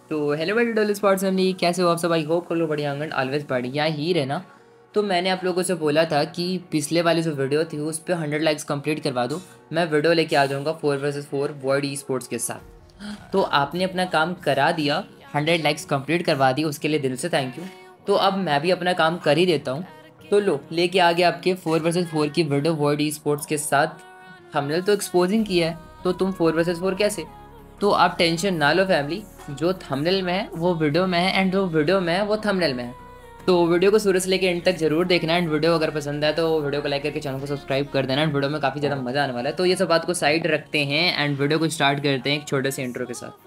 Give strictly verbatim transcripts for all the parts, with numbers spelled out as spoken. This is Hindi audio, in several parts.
तो हेलो भाई डोल स्पॉट्स फैमिली, कैसे हो आप सब? आई होप कर लो बढ़िया होंगे, ऑलवेज बढ़िया ही रहना। तो मैंने आप लोगों से बोला था कि पिछले वाली जो वीडियो थी उस पर हंड्रेड लाइक्स कंप्लीट करवा दो, मैं वीडियो लेके आ जाऊँगा four versus four World esports के साथ। तो आपने अपना काम करा दिया, हंड्रेड लाइक्स कंप्लीट करवा दी, उसके लिए दिल से थैंक यू। तो अब मैं भी अपना काम कर ही देता हूँ। तो लो लेके आ गया आपके फोर वर्सेस फोर की वीडियो वर्ल्ड ई स्पोर्ट्स के साथ। हमने तो एक्सपोजिंग किया है, तो तुम फोर वर्सेस फोर कैसे? तो आप टेंशन ना लो फैमिली, जो थंबनेल में है वो वीडियो में है एंड जो वीडियो में है वो थंबनेल में है। तो वीडियो को शुरू से लेकर एंड तक जरूर देखना एंड वीडियो अगर पसंद है तो वीडियो को लाइक करके चैनल को सब्सक्राइब कर देना एंड वीडियो में काफ़ी ज़्यादा मज़ा आने वाला है। तो ये सब बात को साइड रखते हैं एंड वीडियो को स्टार्ट करते हैं एक छोटे से इंट्रो के साथ।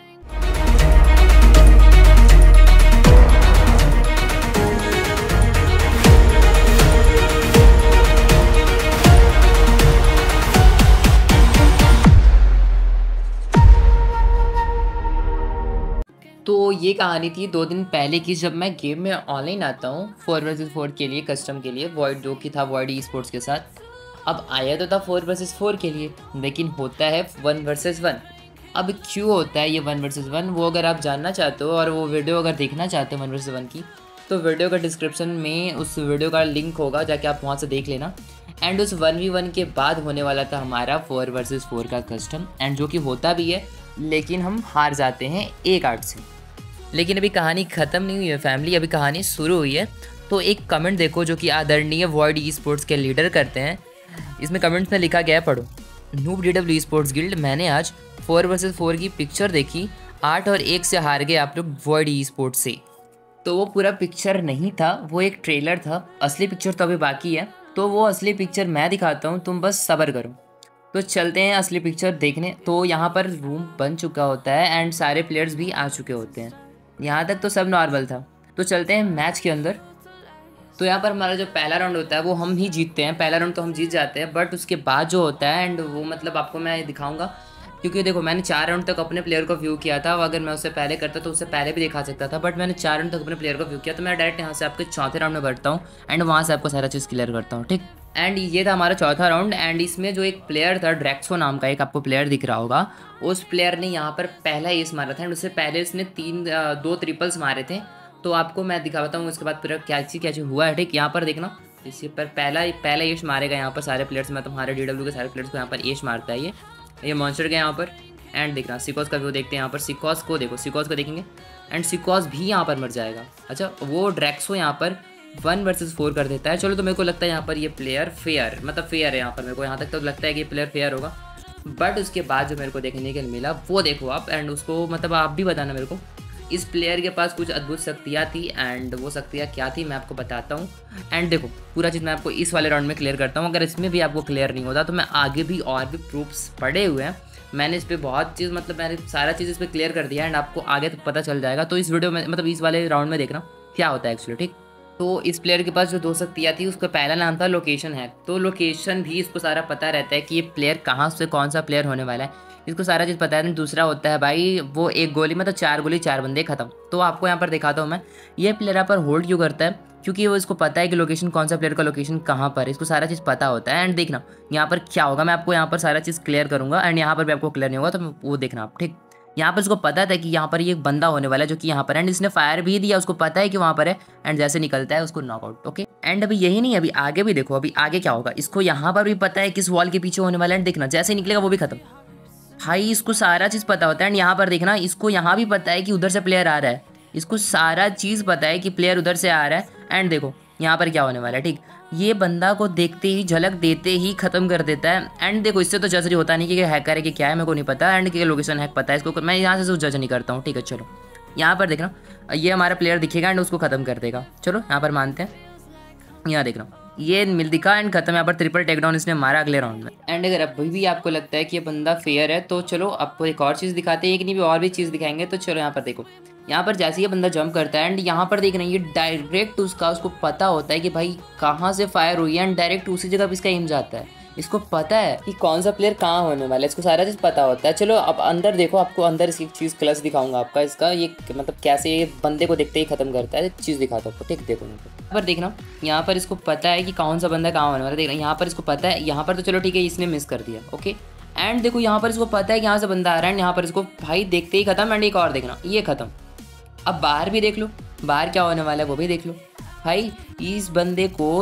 तो ये कहानी थी दो दिन पहले की, जब मैं गेम में ऑनलाइन आता हूँ फोर वर्सेस फोर के लिए, कस्टम के लिए, वॉइड जो कि था वॉइड ई स्पोर्ट्स के साथ। अब आया तो था फोर वर्सेस फोर के लिए, लेकिन होता है वन वर्सेस वन। अब क्यों होता है ये वन वर्सेस वन, वो अगर आप जानना चाहते हो और वो वीडियो अगर देखना चाहते हो वन वर्सेस वन की, तो वीडियो का डिस्क्रिप्शन में उस वीडियो का लिंक होगा, जाके आप वहाँ से देख लेना। एंड उस वन वी वन के बाद होने वाला था हमारा फोर वर्सेस फोर का कस्टम, एंड जो कि होता भी है, लेकिन हम हार जाते हैं एक आठ से। लेकिन अभी कहानी ख़त्म नहीं हुई है फैमिली, अभी कहानी शुरू हुई है। तो एक कमेंट देखो जो कि आदरणीय वर्ल्ड ई स्पोर्ट्स के लीडर करते हैं। इसमें कमेंट्स में लिखा गया है, पढ़ो। Noob D W esports guild, मैंने आज फोर वर्सेस फोर की पिक्चर देखी, आठ और एक से हार गए आप लोग वर्ल्ड ई स्पोर्ट्स से। तो वो पूरा पिक्चर नहीं था, वो एक ट्रेलर था, असली पिक्चर तो अभी बाकी है। तो वो असली पिक्चर मैं दिखाता हूँ, तुम बस सब्र करो। तो चलते हैं असली पिक्चर देखने। तो यहाँ पर रूम बन चुका होता है एंड सारे प्लेयर्स भी आ चुके होते हैं, यहाँ तक तो सब नॉर्मल था। तो चलते हैं मैच के अंदर। तो यहाँ पर हमारा जो पहला राउंड होता है वो हम ही जीतते हैं, पहला राउंड तो हम जीत जाते हैं। बट उसके बाद जो होता है एंड वो मतलब आपको मैं दिखाऊंगा, क्योंकि देखो मैंने चार राउंड तक अपने प्लेयर को व्यू किया था। अगर मैं उससे पहले करता तो उससे पहले भी दिखा सकता था, बट मैंने चार राउंड तक अपने प्लेयर को व्यू किया। तो मैं डायरेक्ट यहाँ से आपके चौथे राउंड में बढ़ता हूँ एंड वहाँ से आपको सारा चीज़ क्लियर करता हूँ, ठीक। एंड ये था हमारा चौथा राउंड एंड इसमें जो एक प्लेयर था, ड्रैक्सो नाम का एक आपको प्लेयर दिख रहा होगा, उस प्लेयर ने यहाँ पर पहला एस मारा था एंड उससे पहले इसने तीन दो ट्रिपल्स मारे थे। तो आपको मैं दिखाता हूँ उसके बाद पूरा क्या चीज़ क्या चीज़ हुआ है, ठीक। यहाँ पर देखना, इसी पर पहला पहला एश मारेगा यहाँ पर सारे प्लेयर्स में, तुम्हारे डी डब्ल्यू के सारे प्लेयर्स को यहाँ पर एश मारता है ये ये मॉन्स्टर का यहाँ पर। एंड देखना सिकोस का व्यू देखते हैं, यहाँ पर सिकोस को देखो, सिकोस को देखेंगे एंड सिकोस भी यहाँ पर मर जाएगा। अच्छा, वो ड्रैक्सो यहाँ पर वन वर्सेस फोर कर देता है। चलो, तो मेरे को लगता है यहाँ पर ये प्लेयर फेयर, मतलब फेयर है यहाँ पर, मेरे को यहाँ तक तो लगता है कि ये प्लेयर फेयर होगा। बट उसके बाद जो मेरे को देखने के लिए मिला वो देखो आप, एंड उसको मतलब आप भी बताना मेरे को। इस प्लेयर के पास कुछ अद्भुत शक्तियाँ थी एंड वो शक्तियाँ क्या थी मैं आपको बताता हूँ। एंड देखो पूरा चीज़ मैं आपको इस वाले राउंड में क्लियर करता हूँ। अगर इसमें भी आपको क्लियर नहीं होता तो मैं आगे भी और भी प्रूफ्स पड़े हुए हैं, मैंने इस पर बहुत चीज़ मतलब मैंने सारा चीज़ इस पर क्लियर कर दिया एंड आपको आगे तो पता चल जाएगा। तो इस वीडियो में मतलब इस वाले राउंड में देखना क्या होता है एक्चुअली, ठीक। तो इस प्लेयर के पास जो दो शक्तियाँ थी, उसका पहला नाम था लोकेशन हैक। तो लोकेशन भी इसको सारा पता रहता है कि ये प्लेयर कहाँ से कौन सा प्लेयर होने वाला है, इसको सारा चीज़ पता है। दूसरा होता है भाई वो एक गोली मतलब चार गोली चार बंदे खत्म। तो आपको यहाँ पर दिखाता हूँ मैं, ये प्लेयर यहाँ पर होल्ड क्यों करता है, क्योंकि वो इसको पता है कि लोकेशन कौन सा प्लेयर का लोकेशन कहाँ पर है, इसको सारा चीज़ पता होता है। एंड देखना यहाँ पर क्या होगा, मैं आपको यहाँ पर सारा चीज़ क्लियर करूँगा एंड यहाँ पर भी आपको क्लियर नहीं होगा तो वो देखना आप, ठीक। यहाँ पर इसको पता था कि यहाँ पर ये एक बंदा होने वाला है जो कि यहाँ पर, एंड इसने फायर भी दिया, उसको पता है कि वहाँ पर है एंड जैसे निकलता है उसको नॉकआउट, ओके। एंड अभी यही नहीं, अभी आगे भी देखो, अभी आगे क्या होगा, इसको यहाँ पर भी पता है किस वॉल के पीछे होने वाला है, देखना जैसे निकलेगा वो भी खत्म। भाई इसको सारा चीज़ पता होता है एंड यहाँ पर देखना, इसको यहाँ भी पता है कि उधर से प्लेयर आ रहा है, इसको सारा चीज़ पता है कि प्लेयर उधर से आ रहा है। एंड देखो यहाँ पर क्या होने वाला है, ठीक। ये बंदा को देखते ही झलक देते ही खत्म कर देता है। एंड देखो इससे तो जज नहीं होता नहीं कि हैकर है कि क्या है, मेरे को नहीं पता। एंड कि लोकेशन हैक पता है इसको, मैं यहाँ से जज नहीं करता हूँ, ठीक है। चलो यहाँ पर देखना, ये हमारा प्लेयर दिखेगा एंड उसको खत्म कर देगा। चलो यहाँ पर मानते हैं, यहाँ देखना ये मिल दिखा एंड खत्म। यहाँ पर ट्रिपल टेकडाउन इसने मारा अगले राउंड में। एंड अगर अभी भी आपको लगता है कि ये बंदा फेयर है तो चलो आपको एक और चीज़ दिखाते हैं, एक नहीं भी और भी चीज़ दिखाएंगे। तो चलो यहाँ पर देखो, यहाँ पर जैसे ये बंदा जंप करता है एंड यहाँ पर देख रहे हैं ये डायरेक्ट उसका उसको पता होता है कि भाई कहाँ से फायर हुई है एंड डायरेक्ट उसी जगह पर इसका एम जाता है। इसको पता है कि कौन सा प्लेयर कहाँ होने वाला है, इसको सारा चीज़ पता होता है। चलो अब अंदर देखो, आपको अंदर इसकी चीज़ क्लच दिखाऊंगा आपका, इसका ये मतलब कैसे ये बंदे को देखते ही खत्म करता है, चीज़ दिखाता हूँ आपको, ठीक। देखो यहाँ पर देखना, यहाँ पर इसको पता है कि कौन सा बंदा कहाँ होने वाला है, देखना यहाँ पर इसको पता है। यहाँ पर तो चलो ठीक है, इसने मिस कर दिया, ओके। एंड देखो यहाँ पर इसको पता है कि यहाँ से बंदा आ रहा है, एंड यहाँ पर इसको भाई देखते ही खत्म, एंड एक और देखना ये खत्म। अब बाहर भी देख लो, बाहर क्या होने वाला है वो भी देख लो। भाई इस बंदे को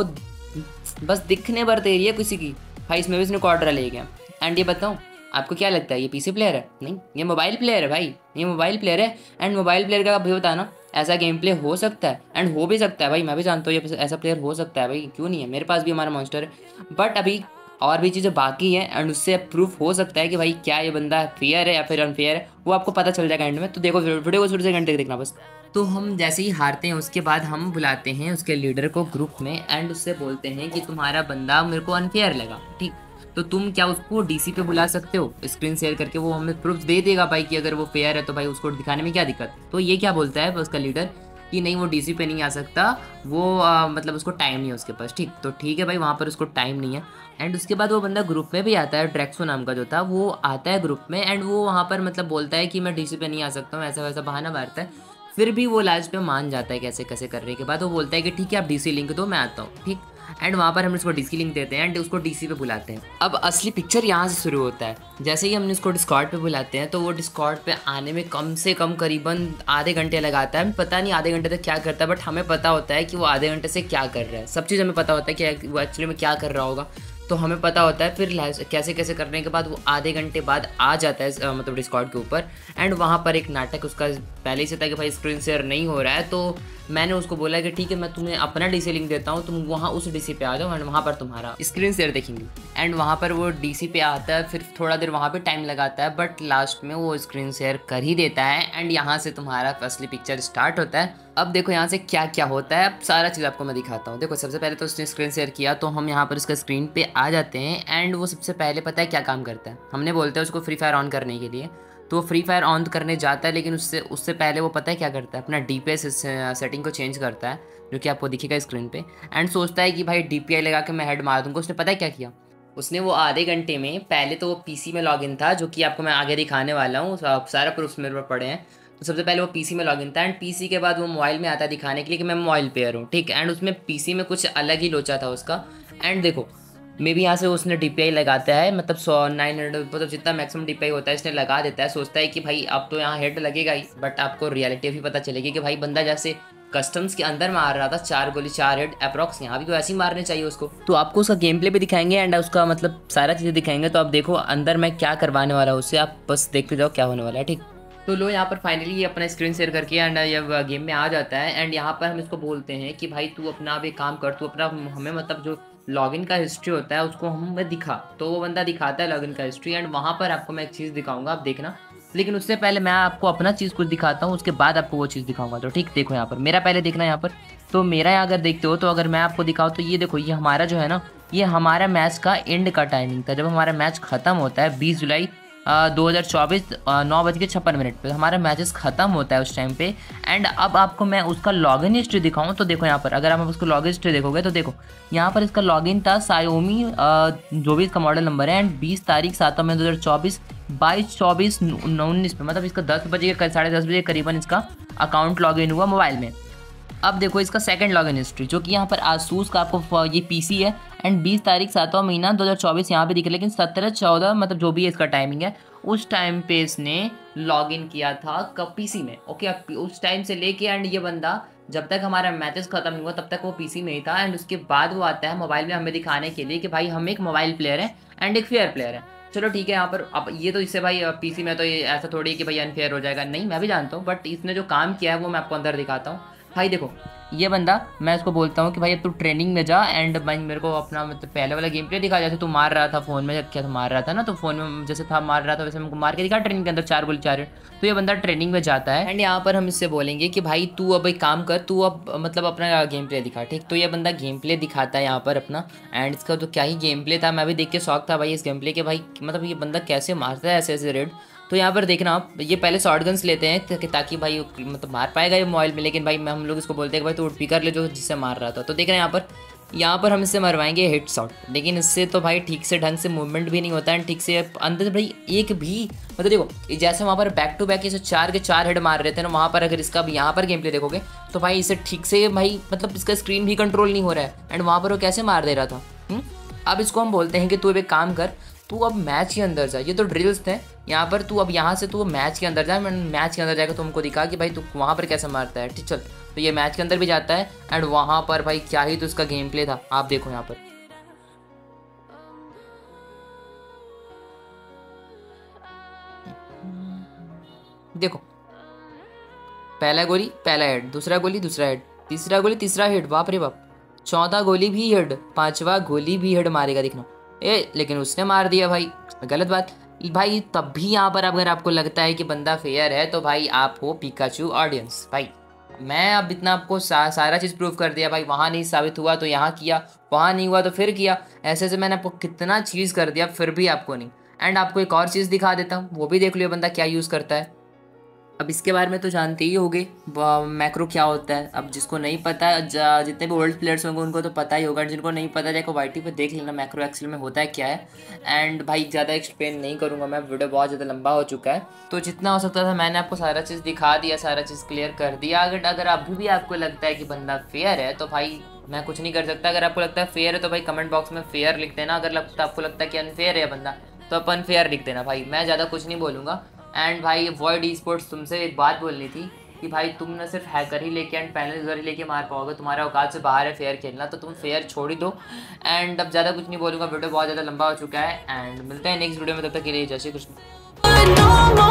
बस दिखने भर देरी है किसी की, भाई इसमें भी इसने क्वाड्रा ले गया। एंड ये बताऊँ आपको क्या लगता है, ये पीसी प्लेयर है? नहीं, ये मोबाइल प्लेयर है भाई, ये मोबाइल प्लेयर है। एंड मोबाइल प्लेयर का भी होता है ना, ऐसा गेम प्ले हो सकता है एंड हो भी सकता है भाई, मैं भी जानता हूँ ये ऐसा प्लेयर हो सकता है भाई, क्यों नहीं है, मेरे पास भी हमारा मॉन्स्टर है। बट अभी और भी चीज़ें बाकी हैं एंड उससे प्रूफ हो सकता है कि भाई क्या ये बंदा फेयर है या फिर अनफेयर है, वो आपको पता चल जाएगा एंड में। तो देखो वीडियो को शुरू से घंटे देखना बस। तो हम जैसे ही हारते हैं उसके बाद हम बुलाते हैं उसके लीडर को ग्रुप में एंड उससे बोलते हैं कि तुम्हारा बंदा मेरे को अनफेयर लगा, ठीक, तो तुम क्या उसको डीसी पे बुला सकते हो स्क्रीन शेयर करके, वो हमें प्रूफ दे देगा भाई कि अगर वो फेयर है तो भाई उसको दिखाने में क्या दिक्कत। तो ये क्या बोलता है उसका लीडर कि नहीं वो डीसी पे नहीं आ सकता, वो आ, मतलब उसको टाइम नहीं है उसके पास, ठीक। तो ठीक है भाई, वहाँ पर उसको टाइम नहीं है। एंड उसके बाद वो बंदा ग्रुप में भी आता है, ड्रैक्सो नाम का जो था वो आता है ग्रुप में एंड वो वहाँ पर मतलब बोलता है कि मैं डीसी पे नहीं आ सकता हूँ, ऐसा वैसा बहाना मारता है। फिर भी वो लास्ट पे मान जाता है कैसे कैसे करने के बाद, वो बोलता है कि ठीक है आप डीसी लिंक दो मैं आता हूँ, ठीक। एंड वहाँ पर हम इसको डीसी लिंक देते हैं एंड उसको डीसी पे बुलाते हैं। अब असली पिक्चर यहाँ से शुरू होता है। जैसे ही हमने इसको डिस्कॉर्ड पे बुलाते हैं तो वो डिस्कॉर्ड पे आने में कम से कम करीबन आधे घंटे लगाता है। पता नहीं आधे घंटे तक क्या करता है, बट हमें पता होता है कि वो आधे घंटे से क्या कर रहा है, सब चीज़ हमें पता होता है कि वो एक्चुअली में क्या कर रहा होगा, तो हमें पता होता है। फिर कैसे कैसे करने के बाद वो आधे घंटे बाद आ जाता है मतलब डिस्कॉर्ड के ऊपर एंड वहाँ पर एक नाटक उसका पहले ही से था कि भाई स्क्रीन शेयर नहीं हो रहा है। तो मैंने उसको बोला कि ठीक है मैं तुम्हें अपना डीसी लिंक देता हूँ, तुम वहाँ उस डीसी पे आ जाओ एंड वहाँ पर तुम्हारा स्क्रीन शेयर देखेंगे। एंड वहाँ पर वो डीसी पे आता है, फिर थोड़ा देर वहाँ पे टाइम लगाता है, बट लास्ट में वो स्क्रीन शेयर कर ही देता है एंड यहाँ से तुम्हारा असली पिक्चर स्टार्ट होता है। अब देखो यहाँ से क्या क्या होता है, अब सारा चीज़ आपको मैं दिखाता हूँ। देखो सबसे पहले तो उसने स्क्रीन शेयर किया तो हम यहाँ पर इसका स्क्रीन पे आ जाते हैं एंड वो सबसे पहले पता है क्या काम करता है, हमने बोलते हैं उसको फ्री फायर ऑन करने के लिए, तो फ्री फायर ऑन करने जाता है, लेकिन उससे उससे पहले वो पता है क्या करता है, अपना डी पी एस सेटिंग को चेंज करता है जो कि आपको दिखेगा स्क्रीन पे एंड सोचता है कि भाई डी पी आई लगा के मैं हेड मार दूंगा। उसने पता है क्या किया, उसने वो आधे घंटे में पहले तो वो पीसी में लॉगिन था, जो कि आपको मैं आगे दिखाने वाला हूँ, सारा प्रूफ मेरे पर पड़े हैं। तो सबसे पहले वो पीसी में लॉगिन था एंड पीसी के बाद वो मोबाइल में आता है दिखाने के लिए कि मैं मोबाइल प्लेयर हूँ, ठीक। एंड उसमें पीसी में कुछ अलग ही लोचा था उसका। एंड देखो मे भी यहाँ से उसने डी पी आई लगाता है, मतलब सौ नाइन हंड्रेड मतलब जितना मैक्सिमम डी पी आई होता है इसने लगा देता है, सोचता है कि भाई अब तो यहाँ हेड लगेगा ही, बट आपको रियलिटी भी पता चलेगी कि भाई बंदा जैसे कस्टम्स के अंदर मार रहा था चार गोली चार हेड अप्रॉक्स, यहाँ भी तो ऐसे ही मारने चाहिए उसको। तो आपको उसका गेम प्ले भी दिखाएंगे एंड उसका मतलब सारा चीज़ें दिखाएंगे। तो आप देखो अंदर मैं क्या करवाने वाला हूँ उससे, आप बस देखते जाओ क्या होने वाला है, ठीक। तो लो यहाँ पर फाइनली ये अपना स्क्रीन शेयर करके एंड ये गेम में आ जाता है एंड यहाँ पर हम इसको बोलते हैं कि भाई तू अपना अब एक काम कर, तू अपना हमें मतलब जो लॉगिन का हिस्ट्री होता है उसको हमें दिखा। तो वो बंदा दिखाता है लॉगिन का हिस्ट्री एंड वहाँ पर आपको मैं एक चीज़ दिखाऊंगा, आप देखना, लेकिन उससे पहले मैं आपको अपना चीज़ कुछ दिखाता हूँ, उसके बाद आपको वो चीज़ दिखाऊंगा। तो ठीक देखो यहाँ पर मेरा पहले देखना यहाँ पर, तो मेरा यहाँ अगर देखते हो तो अगर मैं आपको दिखाऊँ तो ये देखो, ये हमारा जो है ना, ये हमारा मैच का एंड का टाइमिंग था, जब हमारा मैच ख़त्म होता है बीस जुलाई दो हज़ार चौबीस नौ बज के छप्पन मिनट पर हमारा मैचेस ख़त्म होता है उस टाइम पे। एंड अब आपको मैं उसका लॉगिन हिस्ट्री दिखाऊं तो देखो यहाँ पर, अगर आप उसको लॉगिन हिस्ट्री देखोगे तो देखो यहाँ पर इसका लॉगिन था सायोमी जो भी इसका मॉडल नंबर है एंड बीस तारीख सातों में दो हज़ार चौबीस बाईस चौबीस उन्नीस पे, मतलब इसका दस बजे के साढ़े दस बजे करीबन इसका अकाउंट लॉगिन हुआ मोबाइल में। अब देखो इसका सेकंड लॉगिन हिस्ट्री जो कि यहाँ पर आसूस का आपको ये पीसी है एंड बीस तारीख सातवां महीना दो हज़ार चौबीस यहाँ पे दिखे, लेकिन सत्रह चौदह मतलब जो भी है इसका टाइमिंग है उस टाइम पे इसने लॉगिन किया था कब पीसी में, ओके। अब उस टाइम से लेके एंड ये बंदा जब तक हमारा मैचेस खत्म हुआ तब तक वो पीसी में ही था एंड उसके बाद वो आता है मोबाइल में हमें दिखाने के लिए कि भाई हम एक मोबाइल प्लेयर है एंड एक फेयर प्लेयर है। चलो ठीक है, यहाँ पर अब ये तो इससे भाई पीसी में तो ये ऐसा थोड़ी है कि भाई अनफेयर हो जाएगा, नहीं मैं भी जानता हूँ, बट इसने जो काम किया है वो मैं आपको अंदर दिखाता हूँ। भाई देखो ये बंदा, मैं इसको बोलता हूँ कि भाई अब तू ट्रेनिंग में जा एंड भाई मेरे को अपना मतलब पहले वाला गेम प्ले दिखा, जैसे तू मार रहा था फ़ोन में, क्या तू मार रहा था ना, तो फ़ोन में जैसे था मार रहा था वैसे हमको मार के दिखा ट्रेनिंग के अंदर चार गोली चार। तो ये बंदा ट्रेनिंग में जाता है एंड यहाँ पर हम इससे बोलेंगे कि भाई तू अब एक काम कर, तू अब मतलब अपना गेम प्ले दिखा, ठीक। तो ये बंदा गेम प्ले दिखाता है यहाँ पर अपना एंड इसका तो क्या ही गेम प्ले था, मैं भी देख के शौक था भाई इस गेम प्ले के, भाई मतलब ये बंदा कैसे मारता है ऐसे ऐसे रेड। तो यहाँ पर देखना आप, ये पहले शॉर्ट गन्स लेते हैं ताकि भाई मतलब मार पाएगा ये मोबाइल में, लेकिन भाई मैं हम लोग इसको बोलते हैं कि भाई तू उठ पी कर ले जो जिससे मार रहा था। तो देख रहे हैं यहाँ पर, यहाँ पर हम इससे मरवाएंगे हिट शॉट, लेकिन इससे तो भाई ठीक से ढंग से मूवमेंट भी नहीं होता है, ठीक से अंदर से भाई एक भी मतलब देखो जैसे वहाँ पर बैक टू बैक इसे चार के चार हेड मार रहे थे ना, वहाँ पर अगर इसका यहाँ पर गेम प्ले देखोगे तो भाई इसे ठीक से भाई मतलब इसका स्क्रीन भी कंट्रोल नहीं हो रहा है एंड वहाँ पर वो कैसे मार दे रहा था। हुँ? अब इसको हम बोलते हैं कि तू एक काम कर, तू अब मैच के अंदर जा, ये तो ड्रिल्स थे यहाँ पर, तू अब यहाँ से तू मैच के अंदर जा। मैं मैच के अंदर जाएगा तो हमको दिखा कि भाई तू वहाँ पर कैसे मारता है, ठीक चल। तो ये मैच के अंदर भी जाता है एंड वहाँ पर भाई क्या ही तो उसका गेम प्ले था, आप देखो यहाँ पर। देखो पहला गोली पहला हेड, दूसरा गोली दूसरा हेड, तीसरा गोली तीसरा हेड, बाप रे बाप, चौथा गोली भी हेड, पांचवा गोली भी हेड मारेगा देखना। ए लेकिन उसने मार दिया भाई, गलत बात भाई। तब भी यहाँ पर अगर आपको लगता है कि बंदा फेयर है तो भाई आप हो पिकाचू ऑडियंस। भाई मैं अब इतना आपको सा, सारा चीज़ प्रूव कर दिया भाई, वहाँ नहीं साबित हुआ तो यहाँ किया, वहाँ नहीं हुआ तो फिर किया, ऐसे ऐसे मैंने आपको कितना चीज़ कर दिया फिर भी आपको नहीं। एंड आपको एक और चीज़ दिखा देता हूँ, वो भी देख लियो बंदा क्या यूज़ करता है। अब इसके बारे में तो जानते ही होगे मैक्रो क्या होता है। अब जिसको नहीं पता, जितने भी ओल्ड प्लेयर्स होंगे उनको तो पता ही होगा, जिनको नहीं पता देखो वाईटी पे देख लेना मैक्रो एक्सेल में होता है क्या है। एंड भाई ज़्यादा एक्सप्लेन नहीं करूँगा मैं, वीडियो बहुत ज़्यादा लंबा हो चुका है, तो जितना हो सकता था मैंने आपको सारा चीज़ दिखा दिया, सारा चीज़ क्लियर कर दिया। अगर अगर अभी भी आपको लगता है कि बंदा फेयर है तो भाई मैं कुछ नहीं कर सकता। अगर आपको लगता है फेयर है तो भाई कमेंट बॉक्स में फेयर लिख देना, अगर लगता आपको लगता है कि अनफेयर है बंदा तो आप अनफेयर लिख देना भाई, मैं ज़्यादा कुछ नहीं बोलूँगा। एंड भाई वॉइड ई स्पोर्ट्स तुमसे एक बात बोलनी थी कि भाई तुम न सिर्फ हैकर ही लेके एंड पैनल ही लेके मार पाओगे, तुम्हारा औकात से बाहर है फेयर खेलना, तो तुम फेयर छोड़ ही दो। एंड अब ज़्यादा कुछ नहीं बोलूँगा, वीडियो बहुत ज़्यादा लंबा हो चुका है एंड मिलते हैं नेक्स्ट वीडियो में, तब तक के लिए जय श्री कृष्ण।